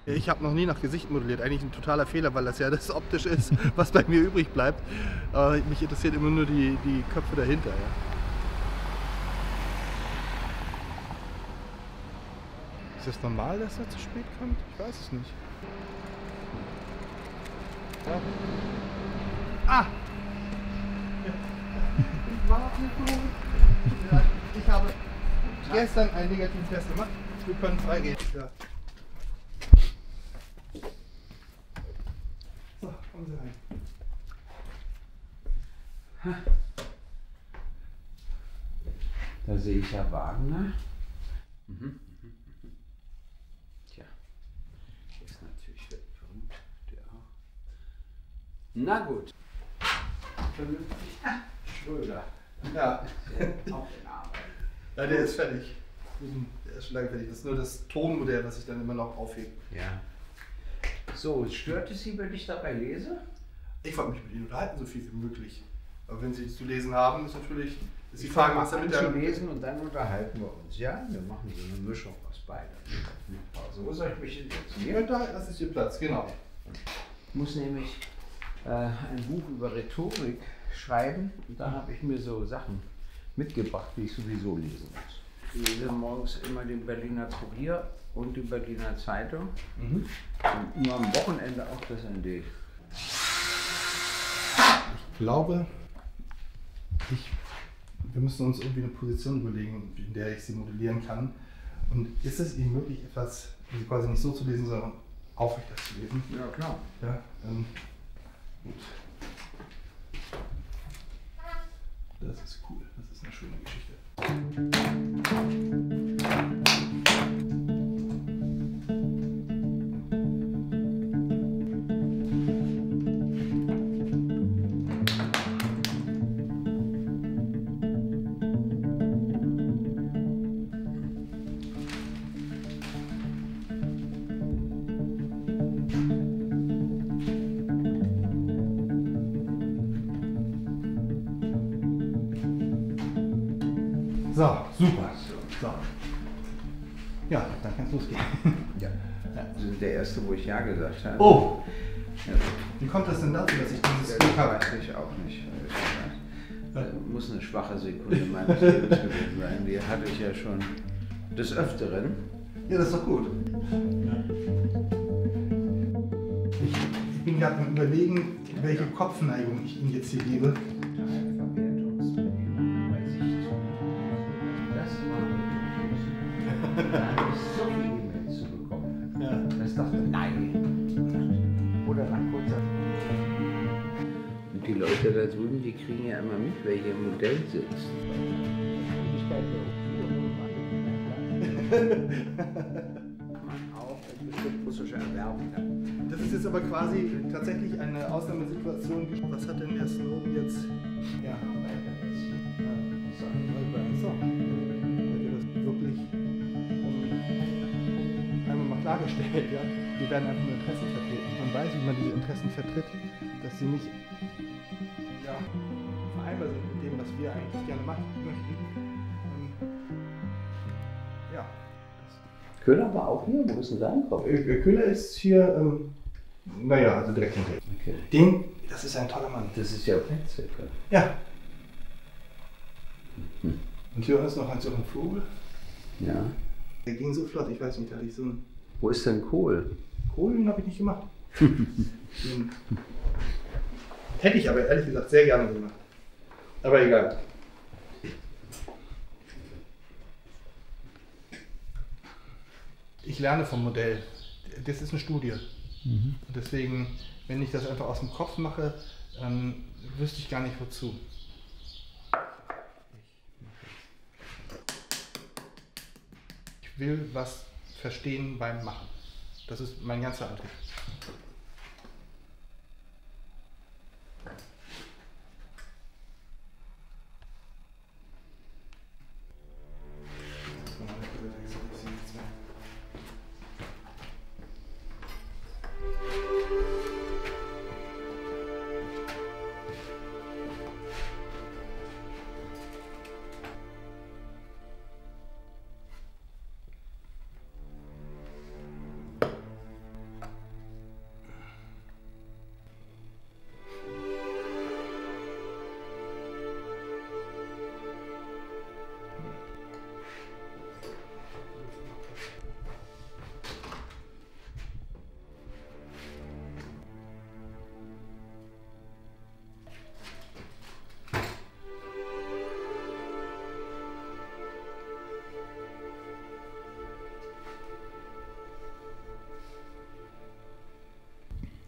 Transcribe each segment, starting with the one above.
Ich habe noch nie nach Gesicht modelliert. Eigentlich ein totaler Fehler, weil das ja das optisch ist, was bei mir übrig bleibt. Aber mich interessiert immer nur die Köpfe dahinter. Ja. Ist das normal, dass er zu spät kommt? Ich weiß es nicht. Ja. Ah! Ich habe gestern einen negativen Test gemacht. Wir können freigehen. Ja. So, kommen Sie rein. Da sehe ich ja Wagner. Tja, ist natürlich berühmt, der auch. Na gut. Vernünftig. Schröder. Ja. Auch in Arbeit. Ja, der ist fertig. Der ist schon lange fertig. Das ist nur das Tonmodell, was ich dann immer noch aufhebe. Ja. So, stört es Sie, wenn ich dabei lese? Ich wollte mich mit Ihnen unterhalten, so viel wie möglich. Aber wenn Sie es zu lesen haben, ist natürlich die Ich Frage, fange was damit an zu lesen und dann unterhalten wir uns. Ja, wir machen so eine Mischung aus beiden. Also, wo soll ich mich denn jetzt Ja, da, das ist Ihr Platz, genau. Ich muss nämlich ein Buch über Rhetorik schreiben und da habe ich mir so Sachen mitgebracht, die ich sowieso lesen muss. Ich lese morgens immer den Berliner Kurier und die Berliner Zeitung und nur am Wochenende auch das ND. Ich glaube, wir müssen uns irgendwie eine Position überlegen, in der ich sie modellieren kann. Und ist es Ihnen möglich, etwas also quasi nicht so zu lesen, sondern aufrechter zu lesen? Ja, klar. Ja, gut. Das ist cool, das ist eine schöne Geschichte. So, super. So. Ja, dann kann es losgehen. Ja. Sie sind der Erste, wo ich Ja gesagt habe. Oh! Ja. Wie kommt das denn dazu, dass ich dieses Das Glück habe? weiß ich auch nicht. Muss eine schwache Sekunde meines Lebens gewesen sein. Die hatte ich ja schon des Öfteren. Ja, das ist doch gut. Ja. Ich bin gerade am Überlegen, welche Kopfneigung ich Ihnen jetzt hier gebe. So viele E-Mails zu bekommen. Ja. Das dachte nein. Oder nach kurzer. Und die Leute da drüben, die kriegen ja immer mit, wer hier im Modell sitzt. Man auch ein bestimmt russische Erwerben. Das ist jetzt aber quasi tatsächlich eine Ausnahmesituation. Was hat denn der Slogan jetzt? Ja. So. Wird ja das wirklich einmal mal klargestellt, ja? Wir werden einfach nur Interessen vertreten. Man weiß, wie man diese Interessen vertritt, dass sie nicht vereinbar sind mit dem, was wir eigentlich gerne machen möchten. Ja. Köhler war auch hier? Wo ist denn sein Kopf? Köhler ist hier, naja, also direkt hinter. Okay. Das ist ein toller Mann. Das ist ja Wetzwecke. Ja. Und hier ist noch ein Vogel. Ja. Der ging so flott, ich weiß nicht, da hatte ich so einen Wo ist denn Kohl? Kohlen habe ich nicht gemacht. Den hätte ich aber ehrlich gesagt sehr gerne gemacht. Aber egal. Ich lerne vom Modell. Das ist eine Studie. Und deswegen, wenn ich das einfach aus dem Kopf mache, wüsste ich gar nicht wozu. Ich will was verstehen beim Machen. Das ist mein ganzer Antrieb.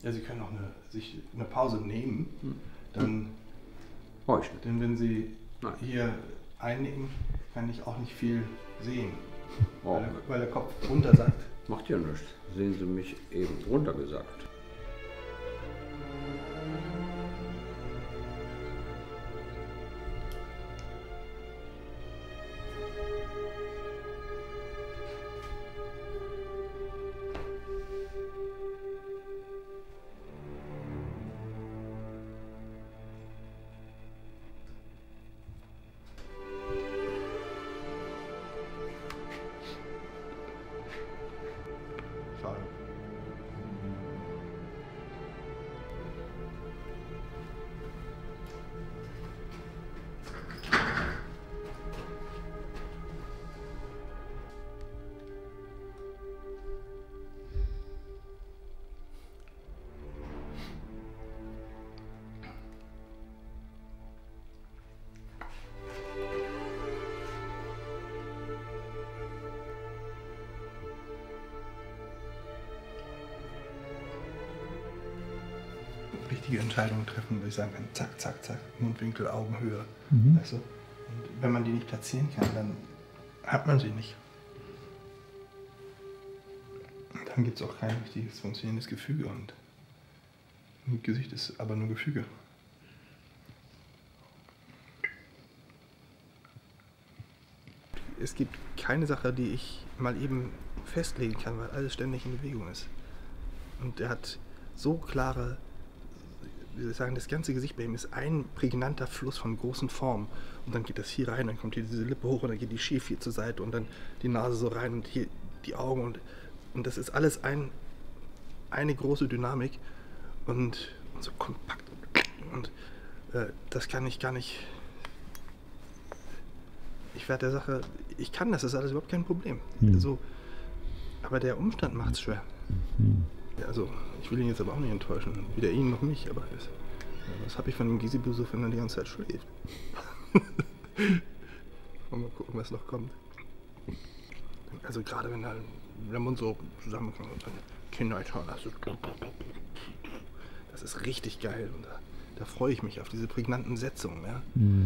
Ja, Sie können auch sich eine Pause nehmen. Dann, denn wenn Sie hier einnehmen, kann ich auch nicht viel sehen, weil der Kopf runter sagt. Macht ja nichts. Sehen Sie mich eben runtergesagt. Schade. Richtige Entscheidungen treffen, wo ich sagen kann, zack, zack, zack, Mundwinkel, Augenhöhe. Weißt du? Und wenn man die nicht platzieren kann, dann hat man sie nicht. Und dann gibt es auch kein richtiges funktionierendes Gefüge und ein Gesicht ist aber nur Gefüge. Es gibt keine Sache, die ich mal eben festlegen kann, weil alles ständig in Bewegung ist. Und er hat so klare, wie soll ich sagen, das ganze Gesicht bei ihm ist ein prägnanter Fluss von großen Formen. Und dann geht das hier rein, dann kommt hier diese Lippe hoch und dann geht die schief hier zur Seite und dann die Nase so rein und hier die Augen und das ist alles eine große Dynamik und so kompakt. Und das kann ich gar nicht. Ich werde der Sache, ich kann das, ist alles überhaupt kein Problem. Also, aber der Umstand macht es schwer. Also, ich will ihn jetzt aber auch nicht enttäuschen, weder ihn noch mich, aber was habe ich von dem Gysi-Besuch, wenn er die ganze Zeit schläft? Mal gucken, was noch kommt. Also gerade wenn der Mund so zusammenkommt und dann Kinder schauen, das ist richtig geil und da freue ich mich auf diese prägnanten Setzungen. Ja?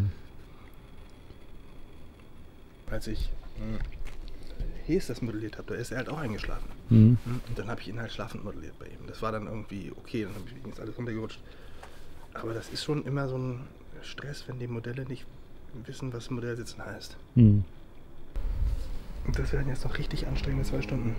Als ich Hes das modelliert habe, da ist er halt auch eingeschlafen. Und dann habe ich ihn halt schlafend modelliert bei ihm. Das war dann irgendwie okay, dann habe ich alles runtergerutscht. Aber das ist schon immer so ein Stress, wenn die Modelle nicht wissen, was Modellsitzen heißt. Und das werden jetzt noch richtig anstrengende 2 Stunden.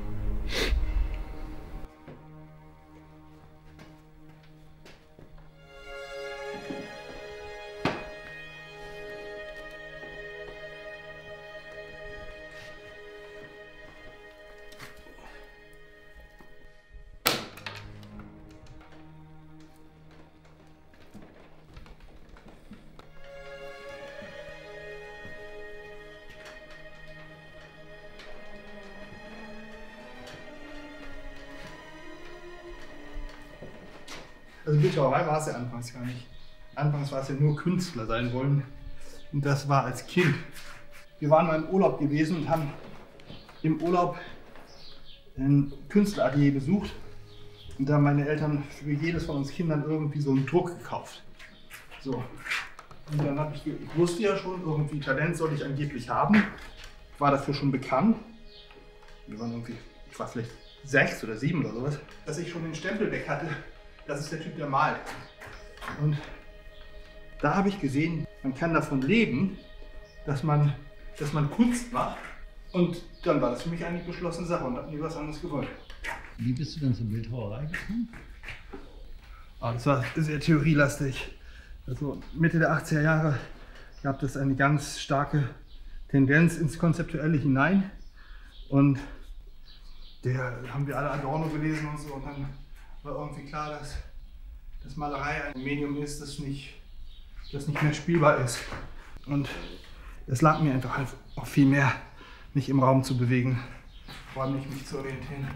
Also Bildhauerei war es ja anfangs gar nicht. Anfangs war es ja nur Künstler sein wollen. Und das war als Kind. Wir waren mal im Urlaub gewesen und haben im Urlaub ein Künstleratelier besucht. Und da haben meine Eltern für jedes von uns Kindern irgendwie so einen Druck gekauft. So. Und dann habe ich wusste ja schon, irgendwie Talent soll ich angeblich haben. War dafür schon bekannt. Wir waren irgendwie, ich war vielleicht 6 oder 7 oder sowas, dass ich schon den Stempel weg hatte. Das ist der Typ, der malt. Und da habe ich gesehen, man kann davon leben, dass man Kunst macht. Und dann war das für mich eigentlich eine beschlossene Sache und habe nie was anderes gewollt. Wie bist du dann zur Bildhauerei gekommen? Das war sehr theorielastig. Also Mitte der 80er Jahre gab es eine ganz starke Tendenz ins Konzeptuelle hinein. Und da haben wir alle Adorno gelesen und so. Und dann war irgendwie klar, dass Malerei ein Medium ist, das nicht mehr spielbar ist. Und es lag mir einfach halt auch viel mehr, mich im Raum zu bewegen, vor allem nicht mich zu orientieren.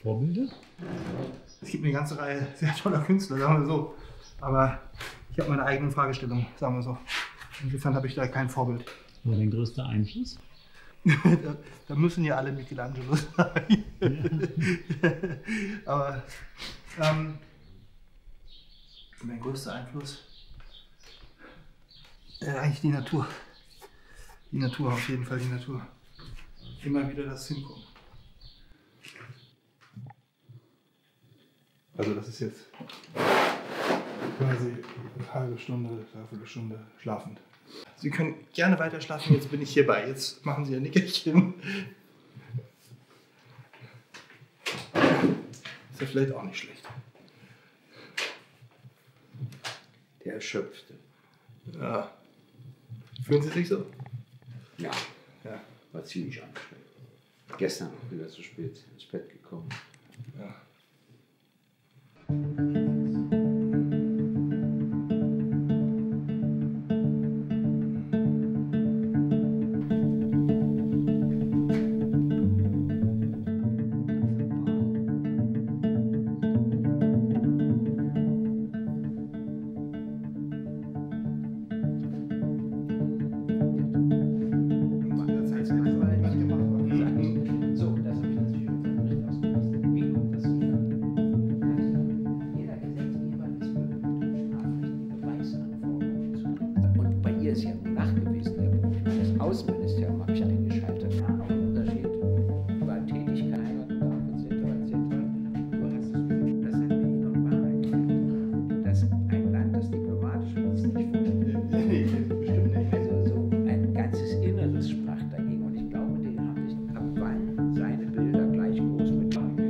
Vorbilder? Es gibt eine ganze Reihe sehr toller Künstler, sagen wir so. Aber ich habe meine eigenen Fragestellungen, sagen wir so. Insofern habe ich da kein Vorbild. Wer dein größter Einfluss? Da müssen ja alle Michelangelo sein. Ja. Aber mein größter Einfluss eigentlich die Natur. Die Natur, auf jeden Fall die Natur. Immer wieder das Hingucken. Also das ist jetzt quasi eine halbe Stunde, dreiviertel Stunde schlafend. Sie können gerne weiter schlafen, jetzt bin ich hierbei. Jetzt machen Sie Ihr Nickerchen. Ist ja vielleicht auch nicht schlecht. Der Erschöpfte. Ja. Fühlen Sie sich so? Ja, Ja. war ziemlich anstrengend. Gestern auch wieder zu spät ins Bett gekommen. Ja. Außenministerium habe ich eingeschaltet. Ja, auch ein Unterschied über Tätigkeiten, etc. Du hast es, das hat mir Egon Bahr erklärt, dass ein Land, das diplomatisch ist, nicht funktioniert. Bestimmt nicht. Also so ein ganzes Inneres sprach dagegen. Und ich glaube, den habe ich ab wann seine Bilder gleich groß mit darf nicht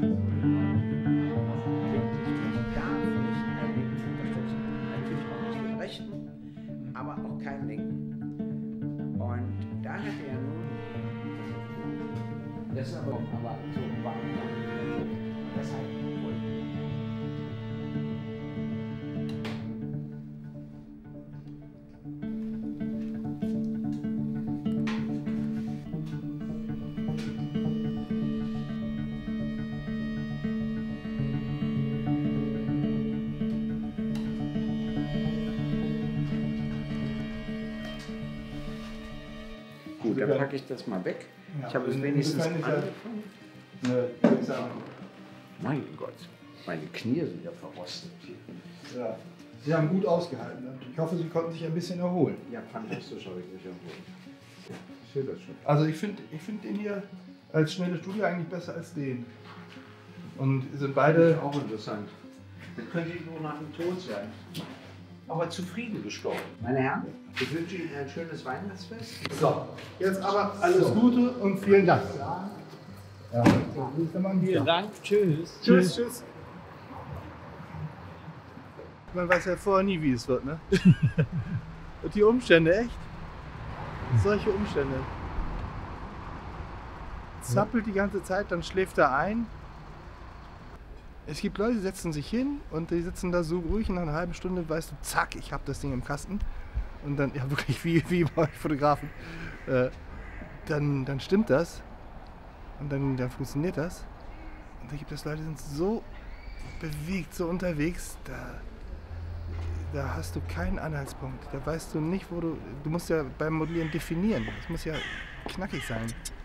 linken unterstützen. Natürlich auch nicht den Rechten, aber auch keinen Linken. Und da hat er nun, das ist aber so warm, das hat wohl. Gut, dann packe ich das mal weg. Ja, Ich habe es aber wenigstens insofern ist ja- angefangen. Würde ich sagen. Mein Gott, meine Knie sind ja verrostet hier. Ja. Sie haben gut ausgehalten. Ich hoffe, Sie konnten sich ein bisschen erholen. Ja, fantastisch habe ich mich erholt. Ich sehe das schon. Also ich finde den hier als schnelle Studie eigentlich besser als den. Und sind beide. Auch interessant. Dann könnte ich nur nach dem Tod sein. Aber zufrieden gestorben. Meine Herren, ich wünsche Ihnen ein schönes Weihnachtsfest. So, jetzt aber alles Gute und vielen Dank. Ja. Vielen Dank. Tschüss. Tschüss, tschüss. Man weiß ja vorher nie, wie es wird, ne? Und die Umstände, echt? Solche Umstände. Zappelt die ganze Zeit, dann schläft er ein. Es gibt Leute, die setzen sich hin und die sitzen da so ruhig und nach einer halben Stunde weißt du, zack, ich habe das Ding im Kasten. Und dann, ja wirklich wie bei euch Fotografen, dann stimmt das. Und dann funktioniert das. Und da gibt es Leute, die sind so bewegt, so unterwegs, da hast du keinen Anhaltspunkt. Da weißt du nicht, wo du musst ja beim Modellieren definieren. Das muss ja knackig sein.